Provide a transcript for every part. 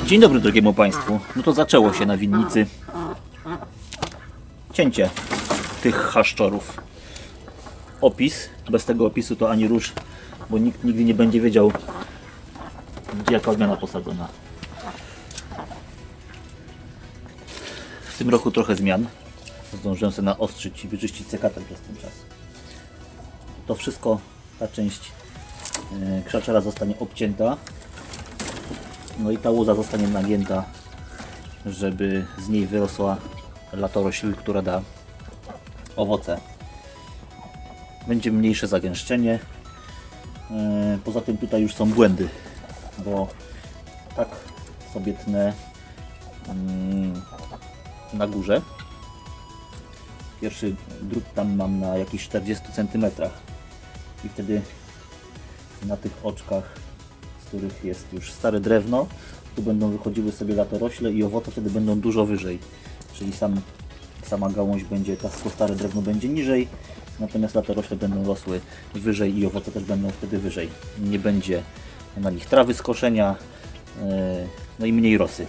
Dzień dobry drogiemu Państwu. No to zaczęło się na winnicy cięcie tych chaszczorów. Opis. Bez tego opisu to ani rusz, bo nikt nigdy nie będzie wiedział, gdzie jaka odmiana posadzona. W tym roku trochę zmian. Zdążyłem sobie naostrzyć i wyczyścić sekator przez ten czas. To wszystko, ta część krzaczera zostanie obcięta. No i ta łoza zostanie nagięta, żeby z niej wyrosła latorośl, która da owoce. Będzie mniejsze zagęszczenie. Poza tym tutaj już są błędy, bo tak sobie tnę na górze. Pierwszy drut tam mam na jakichś 40 cm i wtedy na tych oczkach, z których jest już stare drewno, tu będą wychodziły sobie latorośle i owoce wtedy będą dużo wyżej, czyli sama gałąź będzie, to stare drewno będzie niżej, natomiast latorośle będą rosły wyżej i owoce też będą wtedy wyżej. Nie będzie na nich trawy z koszenia, no i mniej rosy.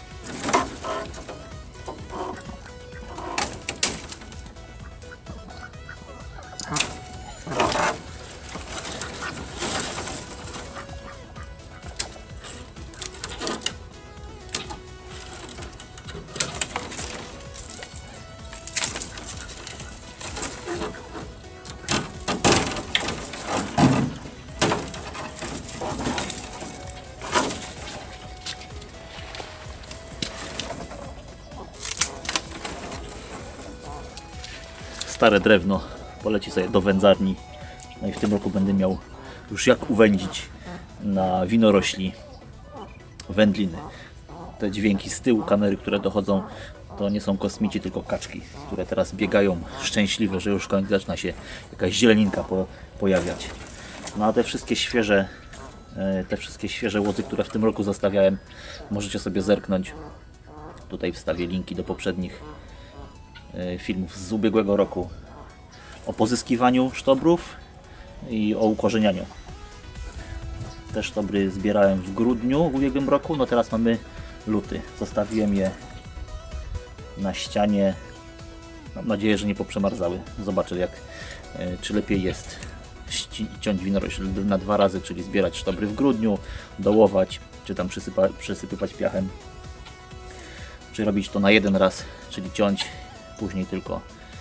Stare drewno poleci sobie do wędzarni. No i w tym roku będę miał już jak uwędzić na winorośli wędliny. Te dźwięki z tyłu kamery, które dochodzą, to nie są kosmici, tylko kaczki, które teraz biegają szczęśliwe, że już końcu zaczyna się jakaś zieleninka pojawiać. No a te wszystkie świeże łozy, które w tym roku zostawiałem, możecie sobie zerknąć. Tutaj wstawię linki do poprzednich filmów z ubiegłego roku o pozyskiwaniu sztobrów i o ukorzenianiu. Te sztobry zbierałem w grudniu w ubiegłym roku, no teraz mamy luty. Zostawiłem je na ścianie. Mam nadzieję, że nie poprzemarzały. Zobaczę czy lepiej jest ciąć winorośl na 2 razy, czyli zbierać sztobry w grudniu, dołować, czy tam przysypywać piachem, czy robić to na 1 raz, czyli ciąć, później tylko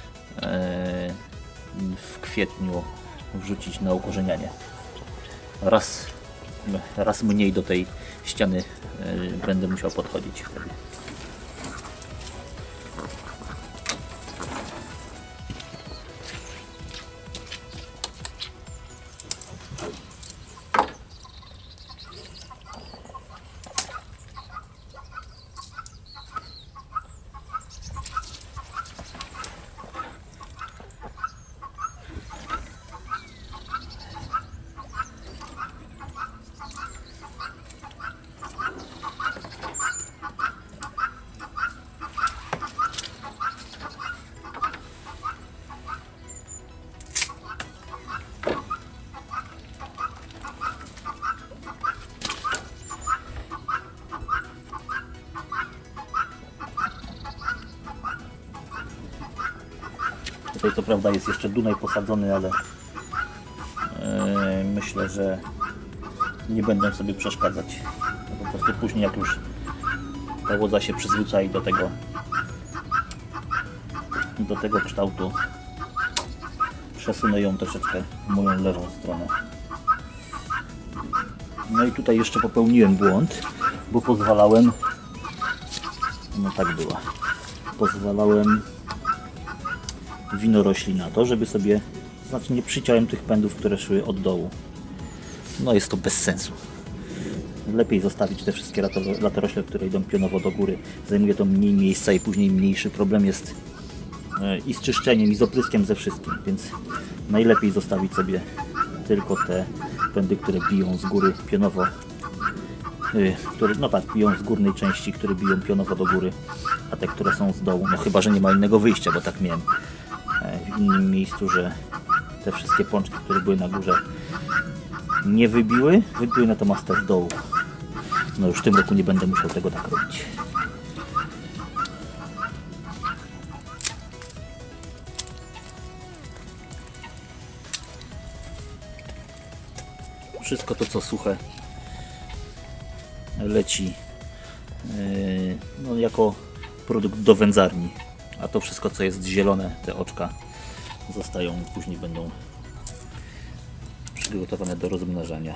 w kwietniu wrzucić na ukorzenianie. Raz mniej do tej ściany będę musiał podchodzić wtedy. Tutaj co prawda jest jeszcze Dunaj posadzony, ale myślę, że nie będę sobie przeszkadzać. Po prostu później, jak już ta łoza się przyzwyczai do tego kształtu, przesunę ją troszeczkę w moją lewą stronę. No i tutaj jeszcze popełniłem błąd, bo pozwalałem, no tak było, pozwalałem winorośli na to, żeby sobie, to znaczy nie przyciąłem tych pędów, które szły od dołu. No jest to bez sensu. Lepiej zostawić te wszystkie latorośle, które idą pionowo do góry. Zajmuje to mniej miejsca i później mniejszy problem jest i z czyszczeniem, i z opryskiem, ze wszystkim. Więc najlepiej zostawić sobie tylko te pędy, które biją z góry pionowo. No tak, biją z górnej części, które biją pionowo do góry, a te, które są z dołu, no chyba, że nie ma innego wyjścia, bo tak miałem w innym miejscu, że te wszystkie pączki, które były na górze, nie wybiły, natomiast te z dołu No już w tym roku nie będę musiał tego tak robić. Wszystko to co suche leci no, jako produkt do wędzarni, a to wszystko co jest zielone, te oczka zostają, później będą przygotowane do rozmnażania.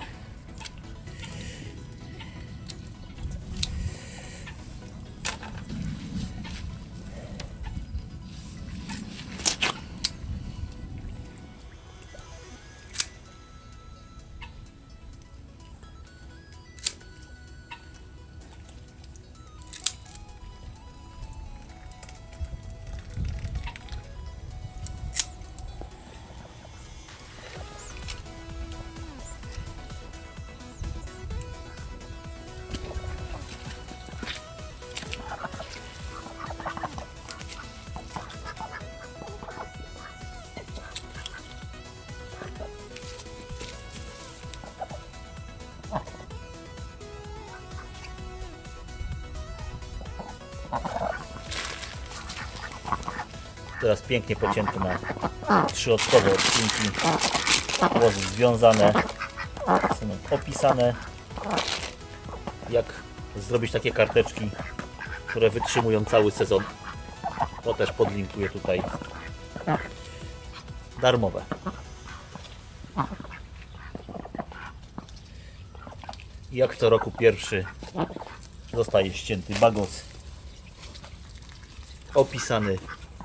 Teraz pięknie pocięte na 3-ockowe odcinki, włosy związane, są opisane, jak zrobić takie karteczki, które wytrzymują cały sezon. To też podlinkuję tutaj. Darmowe. Jak co roku pierwszy zostaje ścięty bagos, opisany.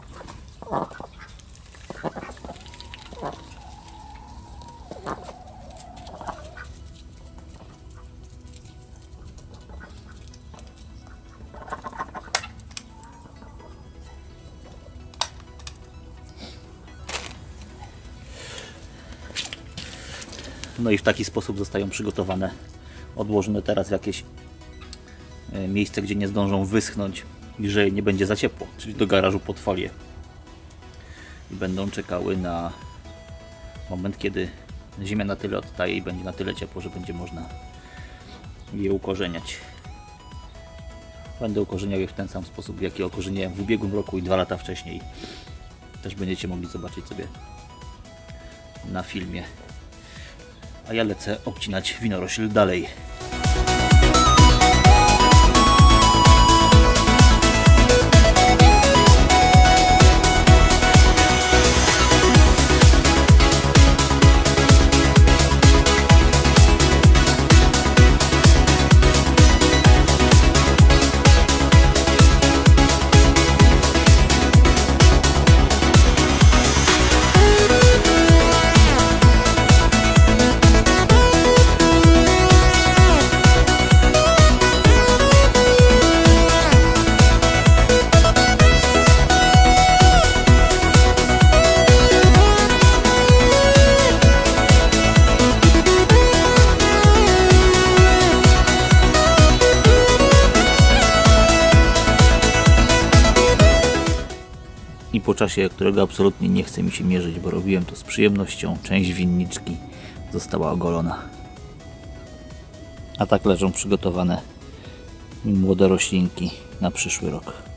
No i w taki sposób zostają przygotowane, odłożone teraz w jakieś miejsce, gdzie nie zdążą wyschnąć i że nie będzie za ciepło, czyli do garażu pod folię. I będą czekały na moment, kiedy ziemia na tyle odtaje i będzie na tyle ciepło, że będzie można je ukorzeniać. Będę ukorzeniał je w ten sam sposób, w jaki okorzeniałem w ubiegłym roku i 2 lata wcześniej. Też będziecie mogli zobaczyć sobie na filmie. A ja lecę obcinać winorośl dalej. I po czasie, którego absolutnie nie chce mi się mierzyć, bo robiłem to z przyjemnością, część winniczki została ogolona. A tak leżą przygotowane młode roślinki na przyszły rok.